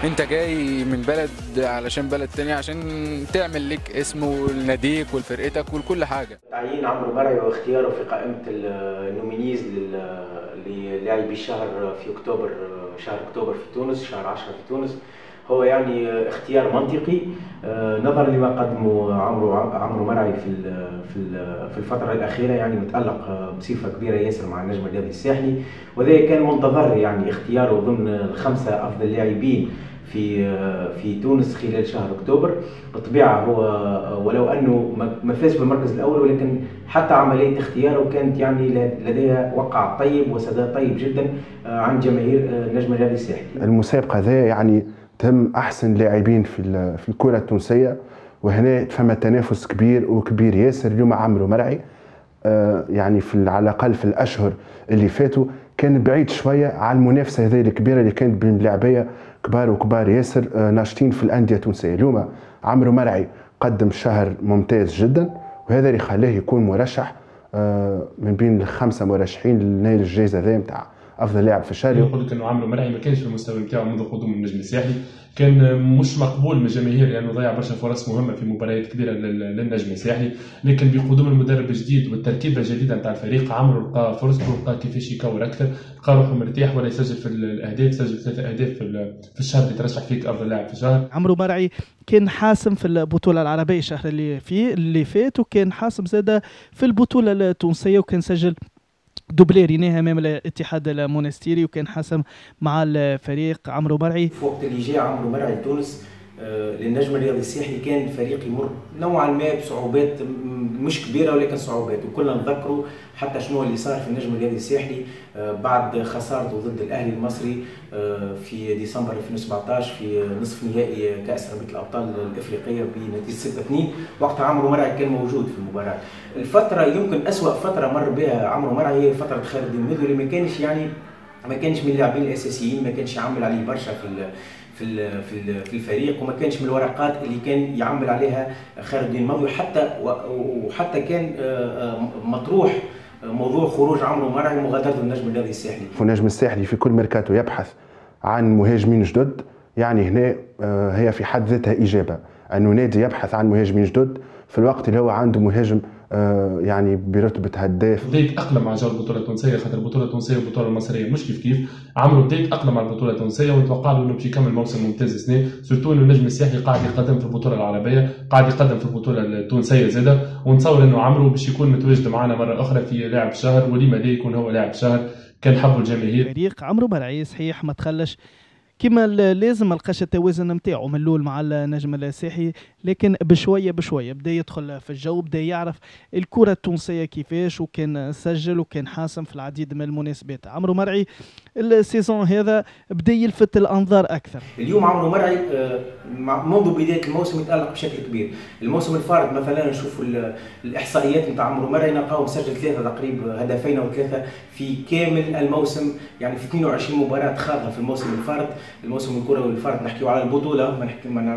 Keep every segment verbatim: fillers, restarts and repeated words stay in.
انت جاي من بلد علشان بلد تاني عشان تعمل لك اسم ولناديك ولفرقتك ولكل حاجه. تعيين عمرو مرعي واختياره في قائمه النومينيز للاعبي الشهر في اكتوبر، شهر اكتوبر في تونس، شهر عشرة في تونس، هو يعني اختيار منطقي نظرا لما قدمه عمرو عمرو مرعي في في في الفتره الاخيره. يعني متالق بصفه كبيره ياسر مع النجم الرياضي الساحلي، وذلك كان منتظر يعني اختياره ضمن الخمسه افضل لاعبين في في تونس خلال شهر اكتوبر. بالطبيعه هو ولو انه ما فاز بالمركز الاول، ولكن حتى عمليه اختياره كانت يعني لديها وقع طيب وسداد طيب جدا عن جماهير النجم الرياضي الساحلي. المسابقه ذا يعني تهم احسن لاعبين في في الكره التونسيه، وهنا فما تنافس كبير وكبير ياسر. اليوم عمرو مرعي يعني في على الاقل في الاشهر اللي فاتوا كان بعيد شويه على المنافسه هذه الكبيره اللي كانت بين لاعبيه كبار وكبار ياسر ناشطين في الانديه التونسيه. اليوم عمرو مرعي قدم شهر ممتاز جدا، وهذا اللي خلاه يكون مرشح من بين الخمسه مرشحين لنيل الجائزه ذا نتاع افضل لاعب في الشهر. نقول لك انه عمرو مرعي ما كانش في المستوى نتاعو منذ قدوم النجم الساحلي، كان مش مقبول من الجماهير لانه ضيع برشا فرص مهمه في مباريات كبيره للنجم الساحلي، لكن بقدوم المدرب الجديد والتركيبه الجديده نتاع الفريق عمرو لقى فرصته، لقى كيفاش يكور اكثر، لقى روحه مرتاح ولا يسجل في الاهداف، سجل ثلاثه اهداف في الشهر اللي ترشح فيك افضل لاعب في الشهر. عمرو مرعي كان حاسم في البطوله العربيه الشهر اللي فيه اللي فات، وكان حاسم زاده في البطوله التونسيه، وكان سجل دوبلي رينيه امام الاتحاد المونستيري، وكان حاسم مع الفريق عمرو مرعي. في وقت اللي جاء عمرو مرعي لتونس للنجم الرياضي الساحلي كان الفريق يمر نوعا ما بصعوبات مش كبيره ولكن صعوبات، وكلنا نتذكروا حتى شنو اللي صار في النجم الرياضي الساحلي بعد خسارته ضد الاهلي المصري في ديسمبر ألفين وسبعطاش في نصف نهائي كاس رابطه الابطال الافريقيه بنتيجه ستة اثنين. وقتها عمرو مرعي كان موجود في المباراه. الفتره يمكن اسوأ فتره مر بها عمرو مرعي هي فتره خالد المذلي، ما كانش يعني ما كانش من اللاعبين الاساسيين، ما كانش يعمل عليه برشا في في في في الفريق، وما كانش من الورقات اللي كان يعمل عليها خالد الدين الماضي، وحتى وحتى كان مطروح موضوع خروج عمرو مرعي ومغادرة النجم الرياضي الساحلي. النجم الساحلي في كل ميركاتو يبحث عن مهاجمين جدد، يعني هنا هي في حد ذاتها اجابه انه نادي يبحث عن مهاجمين جدد في الوقت اللي هو عنده مهاجم يعني برتبه هداف. بدأ يتأقلم مع جو البطوله التونسيه، خاطر البطوله التونسيه والبطوله المصريه مش كيف كيف. عمرو بدا يتأقلم مع البطوله التونسيه، ونتوقع له انه باش يكمل موسم ممتاز سنه، سورتو انه النجم الساحلي قاعد يقدم في البطوله العربيه، قاعد يقدم في البطوله التونسيه زاده، ونتصور انه عمرو باش يكون متواجد معنا مره اخرى في لاعب الشهر، ولما لا يكون هو لاعب الشهر. كان حبه الجماهير. فريق عمرو مرعي صحيح ما تخلش كما لازم، ما لقاش التوازن نتاعو من الاول مع النجم الساحلي، لكن بشويه بشويه بدا يدخل في الجو، بدا يعرف الكره التونسيه كيفاش، وكان سجل وكان حاسم في العديد من المناسبات. عمرو مرعي السيزون هذا بدا يلفت الانظار اكثر. اليوم عمرو مرعي منذ بدايه الموسم يتالق بشكل كبير. الموسم الفارط مثلا نشوفوا الاحصائيات نتاع عمرو مرعي، نلقاو مسجل ثلاثه تقريبا هدفين او ثلاثه في كامل الموسم، يعني في اثنين وعشرين مباراه خاضها في الموسم الفارط. الموسم الكروي الفارط نحكيو على البطوله، ما نحكي ما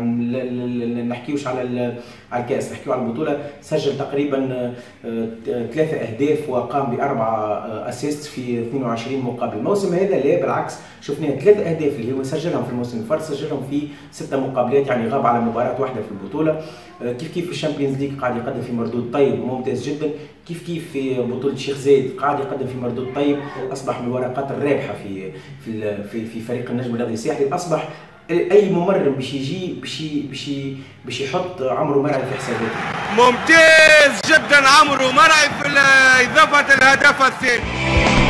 نحكيوش على على الكاس، نحكيو على البطوله. سجل تقريبا ثلاثه اهداف وقام باربعه اسيست في اثنين وعشرين مقابل. الموسم هذا لا بالعكس، شفنا ثلاثه اهداف اللي هو سجلهم في الموسم الفارط سجلهم في سته مقابلات، يعني غاب على مباراه واحده في البطوله. كيف كيف في الشامبيونز ليج قاعد يقدم في مردود طيب ممتاز جدا، كيف كيف في بطوله الشيخ زايد قاعد يقدم في مردود طيب، اصبح من الورقات الرابحه في في في, في فريق النجم الرياضي الساحلي. اصبح اي ممرن باش يجي باش باش باش يحط عمرو مرعي في حساباته. ممتاز جدا عمرو مرعي في اضافه الهدف الثاني.